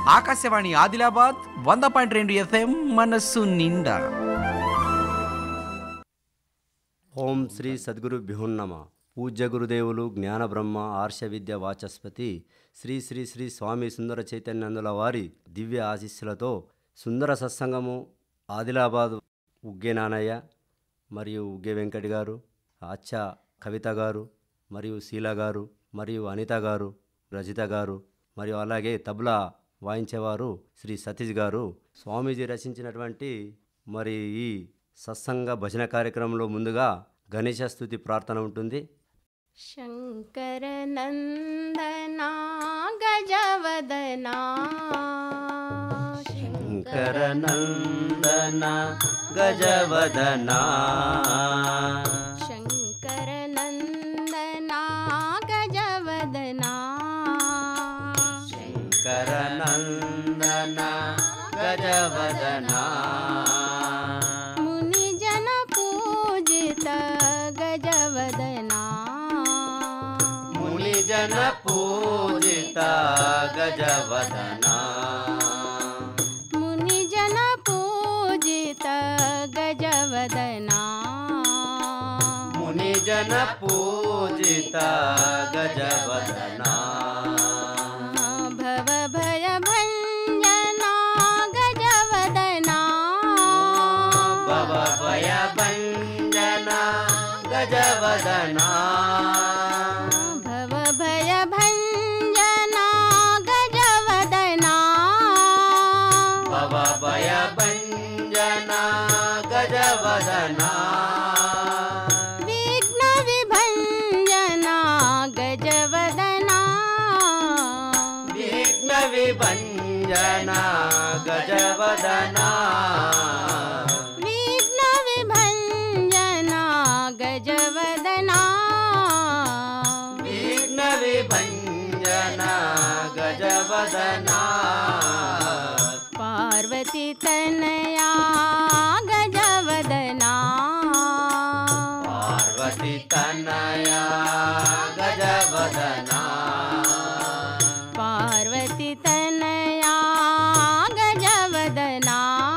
Akashvani Adilabad 100.2 FM మనస్సు నిండా. ఓం శ్రీ సద్గురుభ్యో నమః. పూజ్య గురుదేవులు జ్ఞాన బ్రహ్మ ఆర్ష విద్య వాచస్పతి శ్రీ శ్రీ శ్రీ స్వామి సుందర చైతన్యందుల వారి దివ్య ఆశీస్సులతో సుందర సత్సంగము ఆదిలాబాద్ ఉగ్గే నానయ్య మరియు ఉగ్గే వెంకట్ గారు, అచ్చ కవిత గారు, మరియు శీల గారు, మరియు అనిత గారు, రజిత గారు, మరియు అలాగే తబలా వాయించేవారు శ్రీ సతీష్ గారు స్వామీజీ రచించినటువంటి మరి ఈ సత్సంగ భజన కార్యక్రమంలో ముందుగా గణేశ స్తుతి ప్రార్థన ఉంటుంది. శంకర నందనా గజవదనా, శంకర నందన గజవదనా, శంకర నందనా గజవదనా, శంకర నందన గజవదనా, ముని జన పూజిత గజవదనా, ముని జన పూజిత గజవదనా, ముని జన పూజిత గజవదనా, ముని జన పూజిత గజవదనా, భవ భయ భంజనా గజవదనా, భవ భయ భంజన గజవదనా, భవ భయ భంజనా గజవదనా, భవ భయ భంజన గజవదనా, విఘ్న విభంజనా గజవదనా, విఘ్న విభంజన గజవదనా, విఘ్న విభంజనా గజవదనా, విఘ్న విభంజన గజవదనా, పార్వతీ తనయా గజవదనా, పార్వతి తనయా గజవదనా, పార్వతీ తనయా గజవదనా,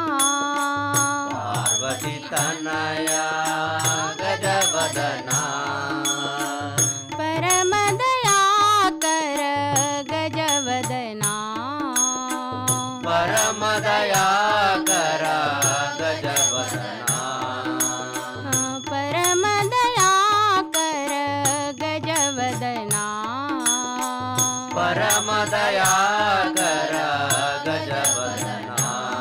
పార్వతి తనయా గజవదనా, పరమదయాకర గజవదనా, పరమదయాకర గజవదనా, పరమదయాకర గజవదనా, పరమదయాకర గజవదనా,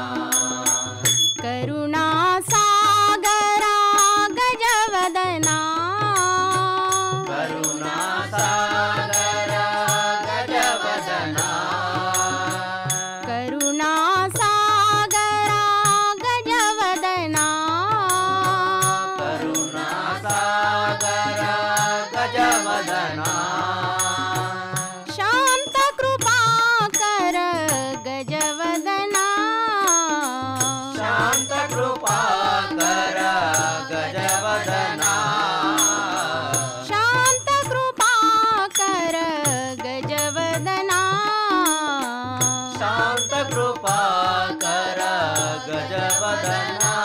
కరుణా సాగరా గజవదనా, కరుణా సాగర గజవదనా, కరుణా సాగరా గజవదనా, కరుణా సాగర గజవదనా, శాంత కృపాకర గజవదనా, శాంత కృపాకర గజవదనా, శాంత కృపాకర గజవదనా, శాంత కృపాకర గజవదనా,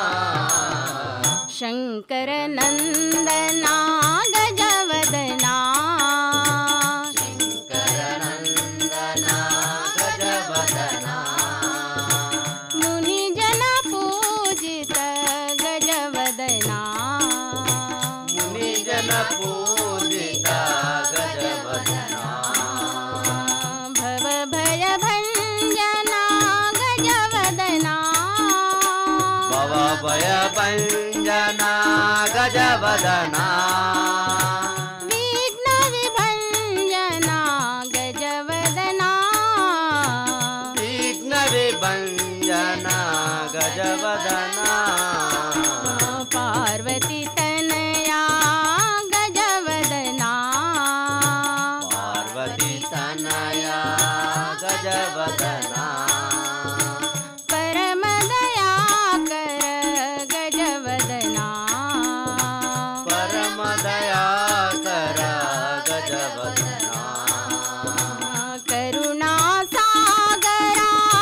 శంకర నందనా గజవదనా, శంకర నందన గజవదనా, ముని జన పూజిత గజవదనా, ముని జన పూజిత గజవదనా, భవ భయ భంజనా గజవదనా, భవ భయ భంజన గజవదనా, విఘ్న విభంజనా గజవదనా, విఘ్న విభంజన గజవదనా, పార్వతీ తనయా గజవదనా, పార్వతి తనయా గజవదనా, పరమదయాకర గజవదనా, పరమదయాకర గజవదనా, కరుణా సాగరా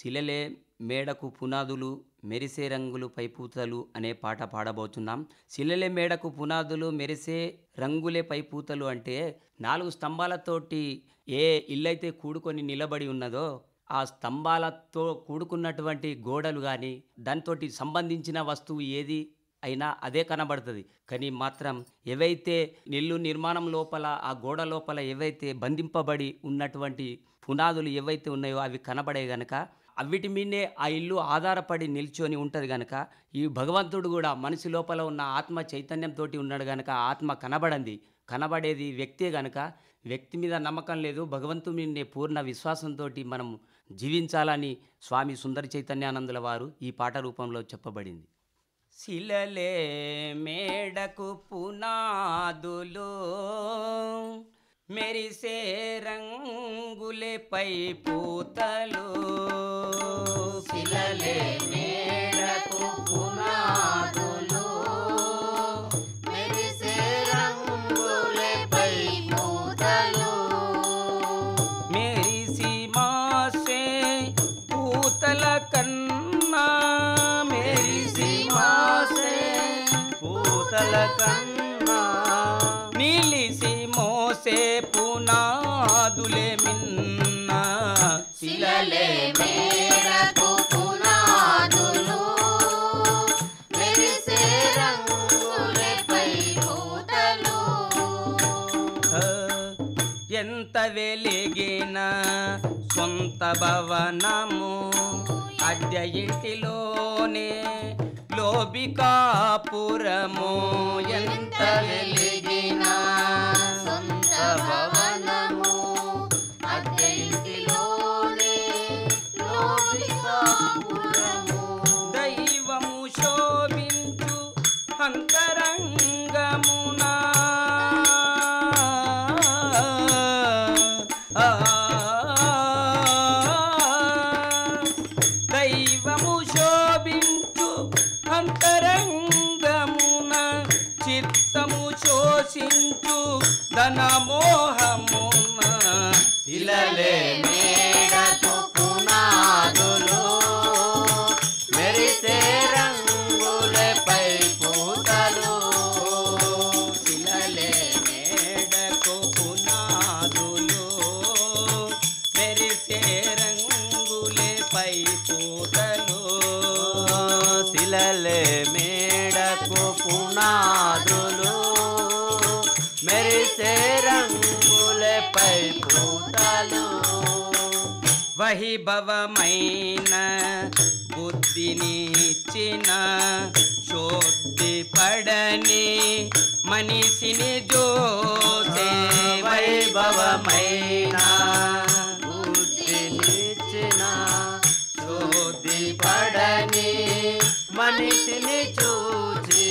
శిలలే మేడకు పునాదులు మెరిసే రంగులు పైపూతలు అనే పాట పాడబోతున్నాం. శిలలే మేడకు పునాదులు మెరిసే రంగులే పైపూతలు అంటే 4 స్తంభాలతోటి ఏ ఇల్లైతే కూడుకొని నిలబడి ఉన్నదో ఆ స్తంభాలతో కూడుకున్నటువంటి గోడలు కానీ దానితోటి సంబంధించిన వస్తువు ఏది అయినా అదే కనబడుతుంది. కానీ మాత్రం ఏవైతే ఇల్లు నిర్మాణం లోపల ఆ గోడ లోపల ఏవైతే బంధింపబడి ఉన్నటువంటి పునాదులు ఏవైతే ఉన్నాయో అవి కనబడే గనక అవిటి మీదే ఆ ఇల్లు ఆధారపడి నిల్చొని ఉంటుంది కనుక ఈ భగవంతుడు కూడా మనిషి లోపల ఉన్న ఆత్మ చైతన్యంతో ఉన్నాడు కనుక ఆత్మ కనబడేది వ్యక్తే కనుక వ్యక్తి మీద నమ్మకం లేదు, భగవంతుని మీదే పూర్ణ విశ్వాసంతో మనం జీవించాలని స్వామి సుందర చైతన్యానందుల వారు ఈ పాట రూపంలో చెప్పబడింది. శిలలే మేడకు పునాదులు మెరిసే రంగులే పై పూతలు. శిలలే మేడకు పునాదులు మెరిసే రంగులే పై పూతలు. మెరిసి మాసే పూతల కన్నా మెరిసి మాసే పూతల కన్నా నిలిసి మోసే పునాదులే మిన్న. శిలలే మేడకు పునాదులు మెరిసే రంగులే పై పూతలు. ఎంత వెలిగిన సొంత భవనము అద్దె ఇంటిలోనే లోబికాపురము. ఎంత వెలిగిన సొంత భవనము అద్దె ఇంటిలోనే లోబికాపురము. దైవము శోభించు అంతరంగమునా దైవము శోభించు అంతరంగమున చిత్తము శోషించు ధనమోహమున. శిలలే మేడకు పునాదులు మెరిసే రంగులే పై పూతలు. శిలలే మేడకు పునాదులు మెరిసే రంగులే పై పూతలు. శిలలే మేడకు పునాదులు మెరిసే రంగులే పై పూతలు. వైభవమైన బుద్ధినిచ్చిన శోద్ధి పడని మనిషిని జోసే. వైభవమైన బుద్ధినిచ్చిన శోద్ధి పడని మనిషిని చూచి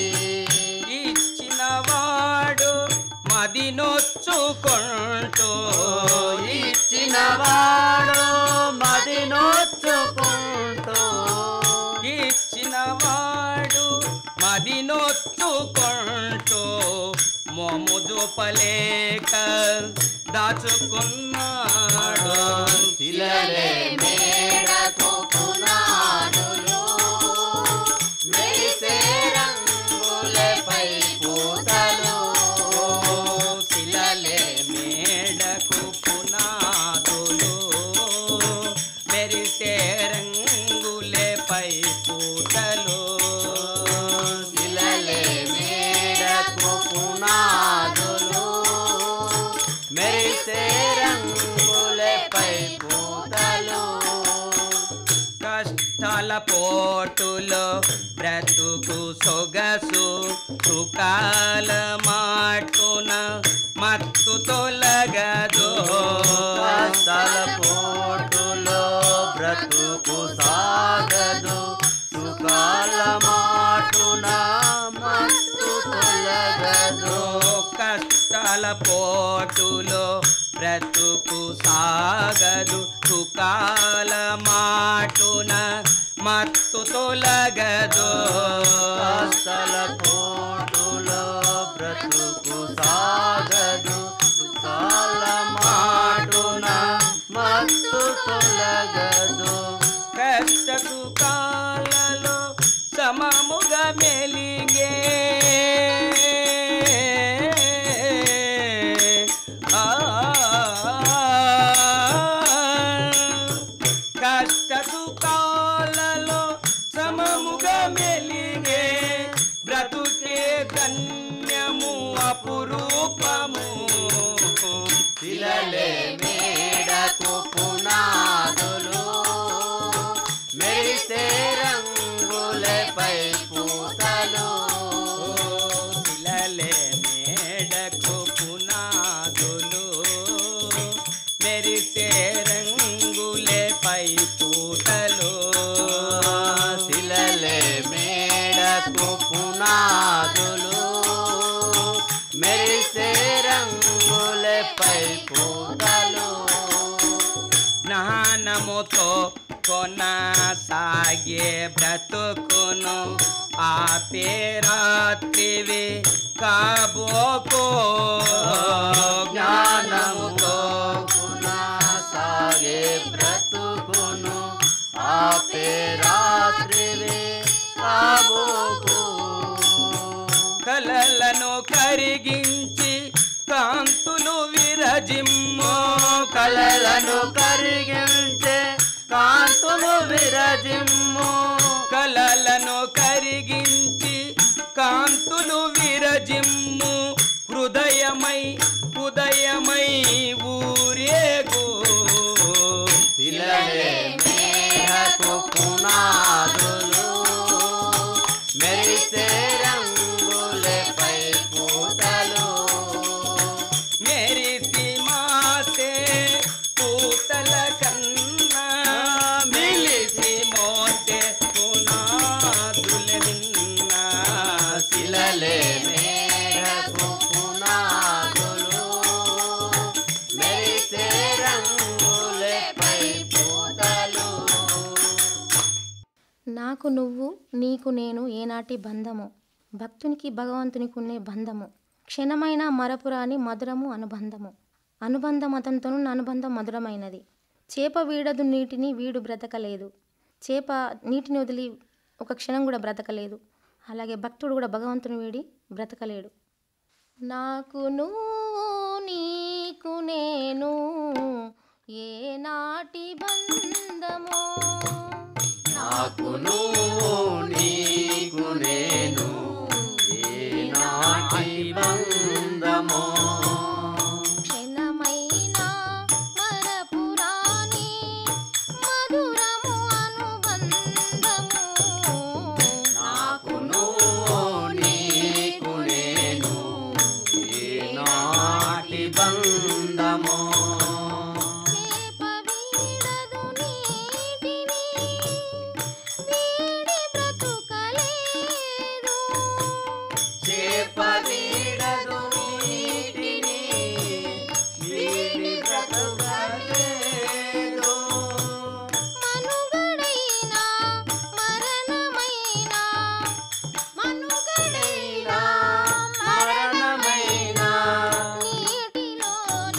ఇచ్చినవాడు మది నొచ్చుకుంటూ. ఇచ్చినవాడు మది నొచ్చుకుంటూ. ఇచ్చినవాడు మది నొచ్చుకుంటూ మోము చూపలేక దాచుకున్నాడు. శిలలే మేడకు పునాదులు మెరిసే రంగులే పై పూతలు. శిలలే మేడకు పునాదులు మెరిసే రంగులే పై పూతలు. శిలలే మేడకు పునాదులు మెరిసే రంగులే పై పూతలు. కష్టాల పోటులో బ్రతుకు సొగసు సుఖాల మాటున మత్తు తొలగదు. కష్టాల పోటులో బ్రతుకు సాగదు సుఖాల మాటున మత్తు తొలగదు. కష్టాల పోటులో బ్రతుకు సాగదు సుఖాల మాటున మత్తు తొలగదు. కష్టాల పోటులో బ్రతుకు సాగదు సుఖాల మాటున మత్తు తొలగదు. పూతలు జ్ఞానముతో కొనసాగే బ్రతుకును ఆపే రాత్రివి కాబోకో. జ్ఞానముతో సాగే బ్రతుకును ఆపే రాత్రివే కాబోకు. కలలను కరిగించి కాంతులు విరజిమ్మో. కలలను కరిగించే కాంతులు విరజిమ్ము. కలలను కరిగించి కాంతులు విరజిమ్ము. హృదయమై ఉదయమై ఊరేగు. శిలలే మేరకు పునాదులు మెరిసే రంగులపై పూతలు. మెరిసి మాసే పూతల కన్నా మిలిసి మోసే పునాదుల నిన్న. శిలలే మేరకు పునాదులు మెరిసే రంగులపై పూతలు. నాకు నువ్వు నీకు నేను ఏనాటి బంధము. భక్తునికి భగవంతునికి ఉండే బంధము క్షణమైన మరపురాని మధురము అనుబంధము. అనుబంధం అతనితోను నా అనుబంధం మధురమైనది. చేప వీడదు నీటిని వీడు బ్రతకలేదు. చేప నీటిని వదిలి ఒక క్షణం కూడా బ్రతకలేదు. అలాగే భక్తుడు కూడా భగవంతుని వీడి బ్రతకలేడు. నాకు నువ్వు నీకు నేను ఏనాటి బంధమో. నాకు నువ్వు నీకు నేను ఏనాటి బంధమో. క్షణమైన మరపురాని మధురము అనుబంధము. నాకు నువ్వు నీకు నేను ఏనాటి బంధమో. చేప వీడదు నీటిని వీడి బ్రతుకలేదు. చేప వీడదు నీటిని వీడి బ్రతుకలేదు. మనుగడైనా మరణమైనా మనుగడైనా మరణమైన నీటిలోనే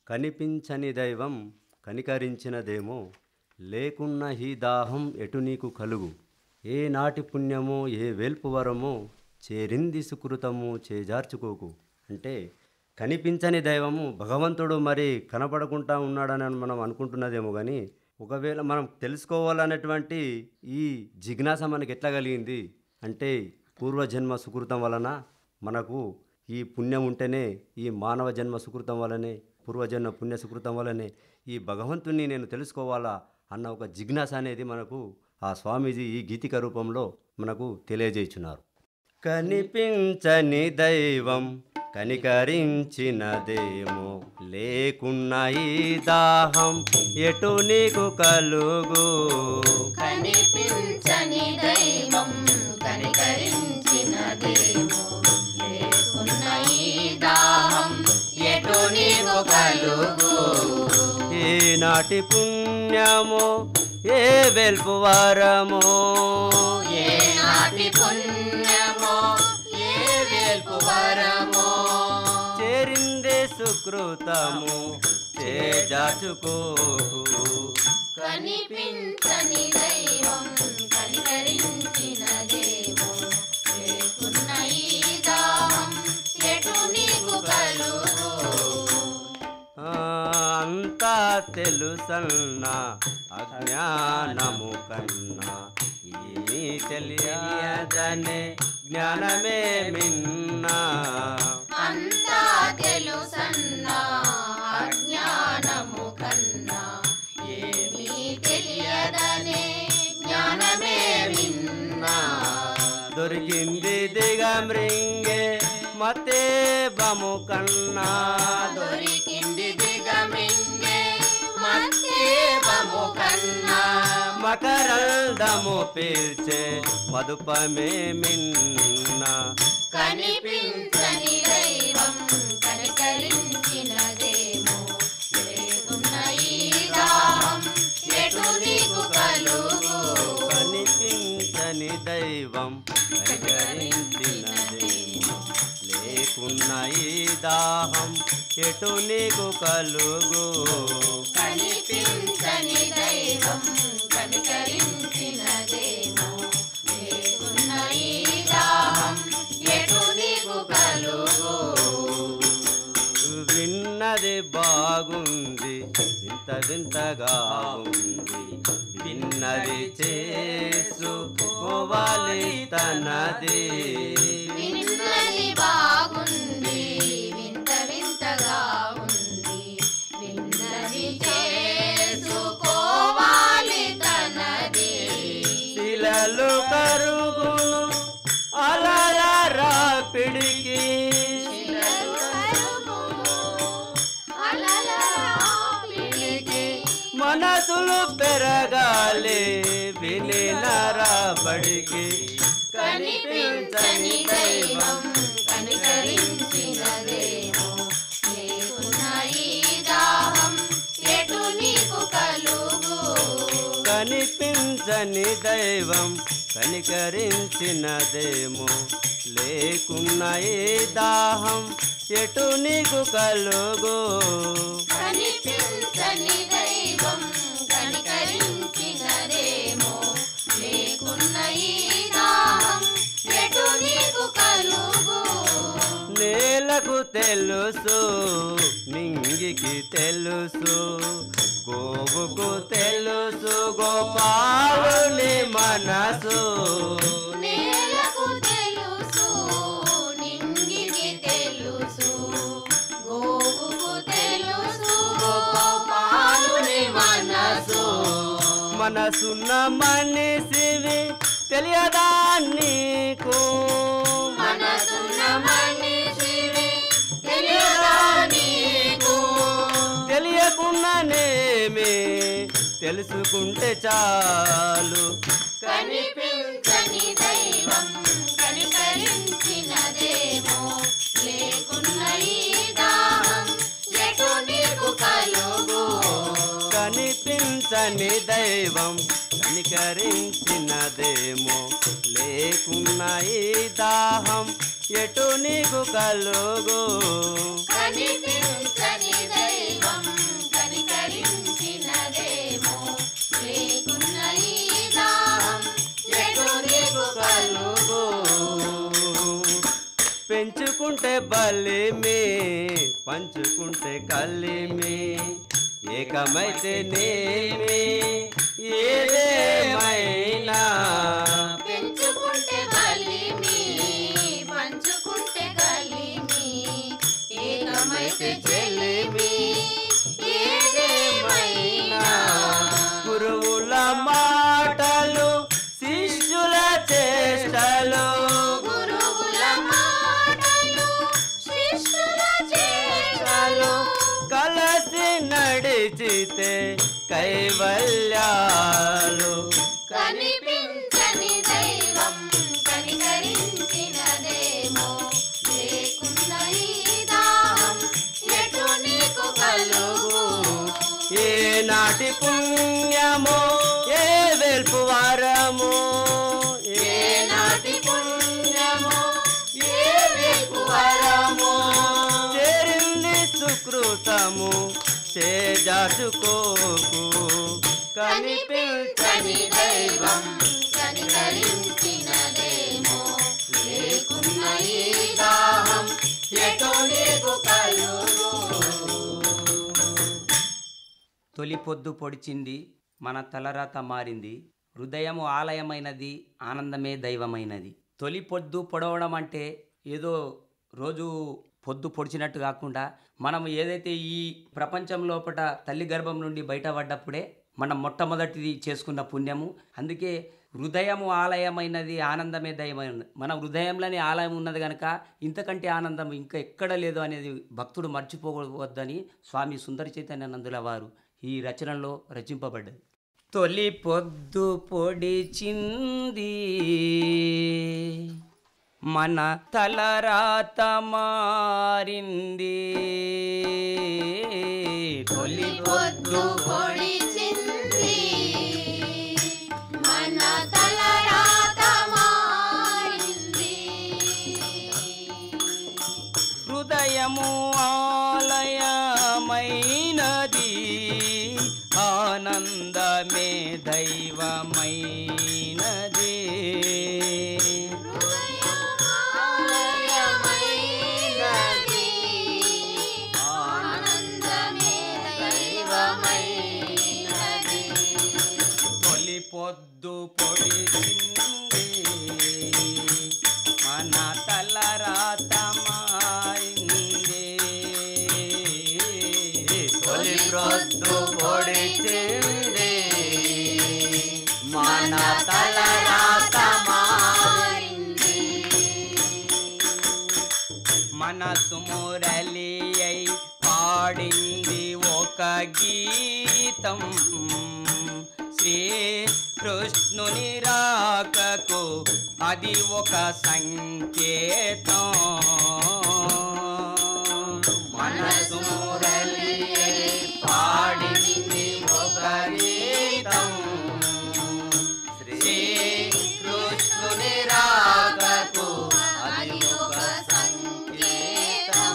కనిపించని దైవం కనికరించినదేమో, లేకున్న ఈ దాహం ఎటు నీకు కలుగు. ఏ నాటి పుణ్యమో ఏ వేల్పు వరమో, చేరింది సుకృతము చేజార్చుకోకు. అంటే కనిపించని దైవము భగవంతుడు మరి కనపడకుండా ఉన్నాడని మనం అనుకుంటున్నదేమో, కానీ ఒకవేళ మనం తెలుసుకోవాలనేటువంటి ఈ జిజ్ఞాస మనకి ఎట్లా కలిగింది అంటే పూర్వజన్మ సుకృతం వలన మనకు ఈ పుణ్యం ఉంటేనే, ఈ మానవ జన్మ సుకృతం వలనే, పూర్వజన్మ పుణ్య సుకృతం వలనే ఈ భగవంతుణ్ణి నేను తెలుసుకోవాలా అన్న ఒక జిజ్ఞాస అనేది మనకు ఆ స్వామీజీ ఈ గీతిక రూపంలో మనకు తెలియజేయుచున్నారు. కనిపించని దైవం కనికరించినదేమో, లేకున్న ఈ దాహం ఎటు నీకు కలుగు. కనిపించని దైవం కనికరించినదేమో, లేకున్న ఈ దాహం ఎటు నీకు కలుగు. ఏ నాటి పుణ్యమో ఏ వెల్పు వారమో, ఏ నాటి పుణ్యమో ఏ వేల్పు వరమో, చేరిందే సుకృతము చేజార్చుకోకు. కనిపించని దైవం కనికరించినదేమో, లేకున్న ఈ దాహం ఎటు నీకు కలుగు. అంతా తెలుసన్నా అజ్ఞానము కన్నా, ఏమీ తెలియదనే జ్ఞానమే మిన్నా. అంతా తెలుసన్నా అజ్ఞానము కన్నా, ఏమీ తెలియదనే జ్ఞానమే విన్నా. దొరికింది దిగమృంగే మతే బము కన్నా, దొరికింది దిగమింగే మత్తేవము కన్నా, మకరందము పీల్చే మధుపమే మిన్నా. కనిపించని దైవం కనికరించినదేమో, లేకున్న ఈ దాహం ఎటు నీకు కలుగు. కనిపించని దైవం కనికరించినదేమో, లేకున్న ఈ దాహం ఎటు నీకు కలుగు. కనిపించని దైవం కనికరించినదేమో, లేకున్న ఈ దాహం ఎటు నీకు కలుగు. విన్నది బాగుంది వింత వింతగా ఉంది, విన్నది చేసుకోవాలి తనది. విన్నది బాగుంది వింత వింతగా ఉంది, విన్నది చేసుకోవాలి తనది. శిలలు కరుగును అలరా పిడికి, శిలలు కరుగును అలలా పిడికి, మనసులు పెరగాలి విలీనరా బడికి. కనిపించని దైవం కనికరించినదేమో, లేకున్న ఈ దాహం ఎటు నీకు కలుగు. కనిపించని దైవం కనికరించినదేమో, లేకున్న ఈ దాహం ఎటు నీకు కలుగు. కనిపించని దైవం కనికరించినదేమో, లేకున్న ఈ దాహం ఎటు నీకు కలుగు. నేలకు తెలుసు నింగికి తెలుసు, గోవుకు తెలుసు గోపాలుని మనసు. నేలకు తెలుసు నింగికి తెలుసు, గోవుకు తెలుసు గోపాలుని మనసు. మనసున్న మనిషివి తెలియదా నీకు, మనసున్న మనిషివి తెలియదా నీకు. తెలియకున్ననేమి తెలుసుకుంటే చాలు. కనిపించని దైవం కనికరించినదేమో, లేకున్న ఈ దాహం ఎటు నీకు కలుగు. కనిపించని దైవం కనికరించినదేమో, లేకున్న ఈ దాహం ఎటు నీకు కలుగు. కనిపించని దైవం బలిమి పంచుకుంటే కలిమి ఏకమైతే నేమి ఏదేమైనా పెంచుకుంటే బలిమి పంచుకుంటే కలిమి ఏకమైతే చెలిమి ఏదేమైనా గురువుల మాటలు శిష్యుల చేష్టలు గురువుల మాటలు శిష్యుల చేష్టలు కలసి నడిచితే కైవల్యాలు కనిపించని దైవం కనికరించినదేమో లేకున్న ఈ దాహం ఎటు నీకు కలుగు ఏనాటి పుణ్యము ఏ వెల్పు వారము ఏనాటి పుణ్యమో ఏ వేపు వరము చేరింది సుకృతము చేజాచుకోకు కనిపించని దైవం కనికరించినదేమో లేకున్న ఈ దాహం ఎటు నీకు కలుగు తొలి పొద్దు పొడిచింది మన తలరాత మారింది హృదయము ఆలయమైనది ఆనందమే దైవమైనది. తొలి పొద్దు పొడవడం అంటే ఏదో రోజు పొద్దు పొడిచినట్టు కాకుండా మనం ఏదైతే ఈ ప్రపంచం లోపల తల్లి గర్భం నుండి బయటపడ్డప్పుడే మనం మొట్టమొదటిది చేసుకున్న పుణ్యము. అందుకే హృదయము ఆలయమైనది ఆనందమే దైవమైనది. మన హృదయంలోనే ఆలయం ఉన్నది కనుక ఇంతకంటే ఆనందం ఇంకా ఎక్కడ లేదు అనేది భక్తుడు మర్చిపోవద్దని స్వామి సుందర చైతన్యానందుల వారు ఈ రచనలో రచింపబడ్డది. తొలి పొద్దు పొడిచింది మన తలరాత మారింది. తొలి పొద్దు పొడిచింది మన తలరాత మారింది. హృదయము ఆలయమైనది ఆనందమే దైవమైనది. ఆలయమైనది ఆనందమే దైవమైనది. తొలి పొద్దు పొడిచింది మన తలరాత మారింది. తొలి ప్రొద్దు పొడిచింది మన తలరాత మారింది. మనసు మురళి అయి పాడింది ఒక గీతం. శ్రీ కృష్ణుని రాకకు అది ఒక సంకేతం. మనసు మురళి అయి పాడింది ఒక గీతం. శ్రీ కృష్ణుని రాకకు అది ఒక సంకేతం.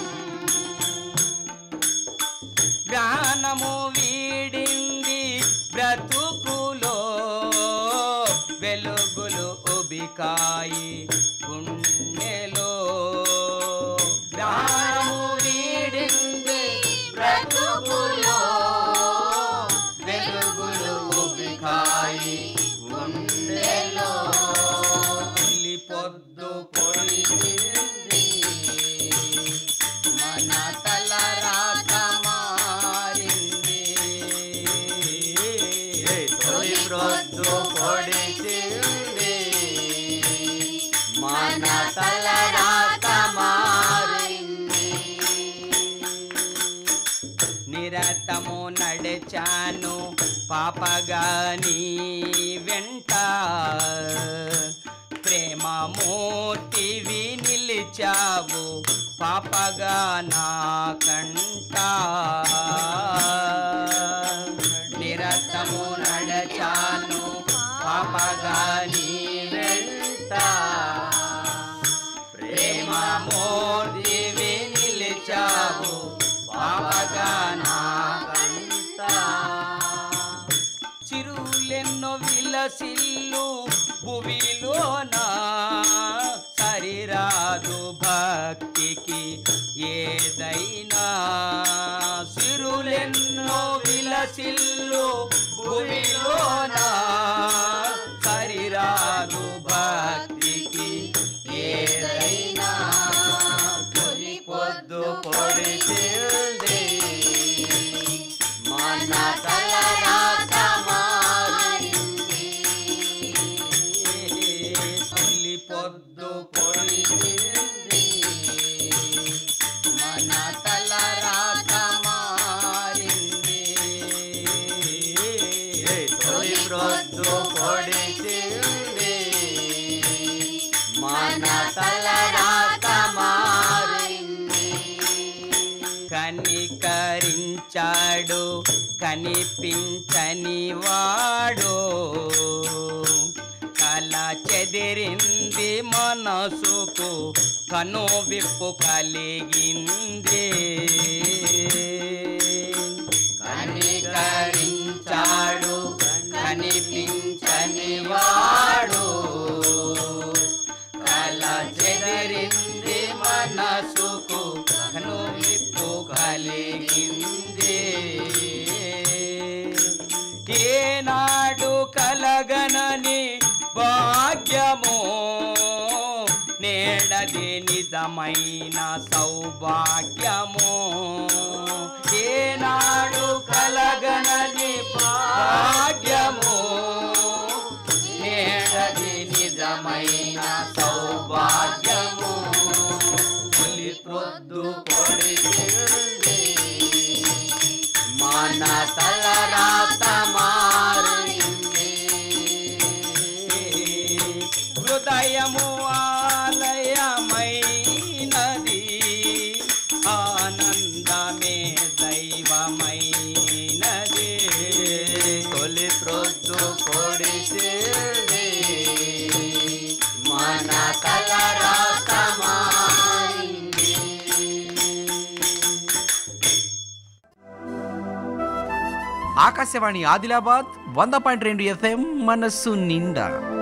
జ్ఞానము వీడింది బ్రతుకులో వెలుగులు ఉబికాయి గుండెలో. జ్ఞానము వీడింది బ్రతుకులో వెలుగులు ఉబికాయి గుండెలో. తొలి పొద్దు పొడిచింది మన తలరాత మారింది. తొలి ప్రొద్దు పొడిచింది మన తలరాత మారింది. నిరతము నడిచాను పాపగాని వెంట ప్రేమమూర్తివి నిలిచావు పాపగా నా కంట. నిరతము నడచాను పాపగాని వెంట ప్రేమమూర్తివి నిలిచావు పాపగా నా కంట. చిరులెన్నో విలసిల్లు భువిలోన సరిరాదు భక్తికి ఏదైనా సిరులెన్నో విలసిల్లు భూమిలోన సరిరాదు భక్తికి ఏదైనా తొలి పొద్దు పొడిచింది మన తలరాత మారింది తొలి పొద్దు పొడిచింది మన తలరాత మారింది తొలి పొద్దు పొడిచింది మన తలరాత మారింది కనికరించాడు కనిపించని వాడు కల చెదిరింది మనసుకు కను విప్పు కలిగింది కనికరించాడు కనిపించని వాడు కల చెదిరింది మనసుకు కను విప్పు కలిగింది ఏనాడు కలగనని భాగ్యము నేడది నిజమైన సౌభాగ్యము ఏనాడు కలగనని భాగ్యము నేడది నిజమైన సౌభాగ్యము తొలి పొద్దు పొడిచింది మన తలరాత మారింది హృదయము ఆలయమైనది ఆనందమే దైవమైనది తొలి పొద్దు పొడిచింది మన తలరాత మారింది ఆకాశవాణి ఆదిలాబాద్ 100.2 FM మనస్సు నిండా